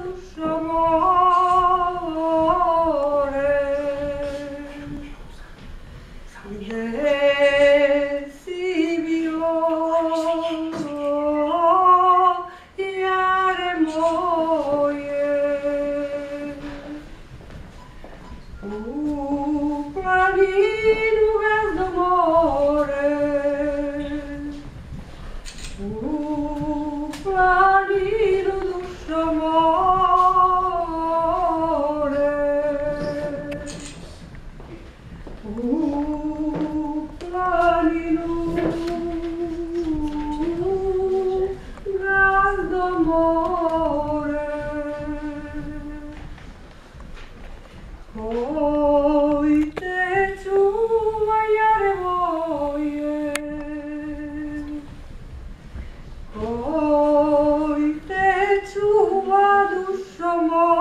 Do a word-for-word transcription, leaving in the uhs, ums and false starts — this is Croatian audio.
dušo more, gde si bio, jare moje, u planinu gazdo more, u planinu dušo more, u planinu gazdo more, koji te čuva, jare moje, koji te čuva, dušo moja.